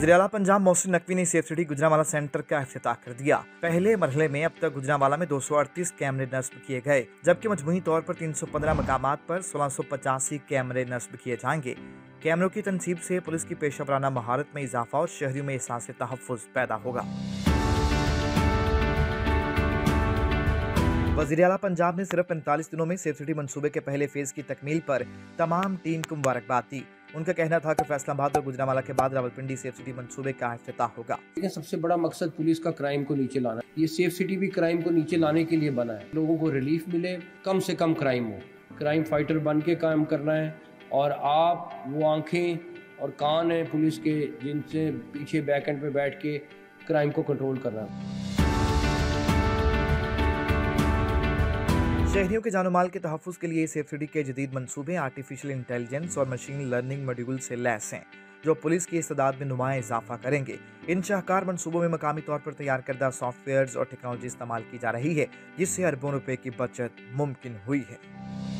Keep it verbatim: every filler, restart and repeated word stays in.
वज़ीर-ए-आला पंजाब मोहसिन नकवी ने safe city Gujranwala centre का इफ्तिताह कर दिया। पहले मरहले में अब तक गुजरांवाला में दो सौ अड़तीस कैमरे नस्ब किए गए, जबकि मजमूई तौर पर तीन सौ पंद्रह मकामात पर सोलह सौ पचासी कैमरे नस्ब किए जाएंगे। कैमरों की तनसीब से पुलिस की पेशा वराना महारत में इजाफा और शहरियों में एहसास तहफ़्फ़ुज़ पैदा होगा। वज़ीर-ए-आला पंजाब ने सिर्फ पैंतालीस दिनों में सेफ सिटी मंसूबे के पहले फेज की तकमील पर तमाम टीम को मुबारकबाद दी। उनका कहना था कि फैसलाबाद और गुजरांवाला के बाद रावलपिंडी सेफ सिटी मंसूबे का इफ्तिताह होगा। सबसे बड़ा मकसद पुलिस का क्राइम को नीचे लाना है। ये सेफ सिटी भी क्राइम को नीचे लाने के लिए बना है। लोगों को रिलीफ मिले, कम से कम क्राइम हो, क्राइम फाइटर बन के काम करना है। और आप वो आंखें और कान हैं पुलिस के जिनसे पीछे बैक एंड पे बैठ के क्राइम को कंट्रोल करना है। शहरियों के जानो माल के तहफ़्फ़ुज़ के लिए सेफ सिटी के जदीद मंसूबे आर्टिफिशियल इंटेलिजेंस और मशीन लर्निंग मॉड्यूल से लैस हैं, जो पुलिस की इस्तेदाद में नुमाया इजाफा करेंगे। इन शाहकार मंसूबों में मकामी तौर पर तैयार करदा सॉफ्टवेयर्स और टेक्नोलॉजी इस्तेमाल की जा रही है, जिससे अरबों रुपए की बचत मुमकिन हुई है।